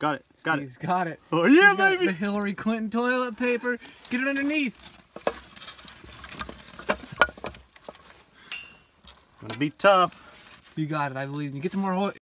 Got it. Got He's got it. Oh yeah, He's got baby. the Hillary Clinton toilet paper. Get it underneath. It's gonna be tough. You got it. I believe you. Get some more.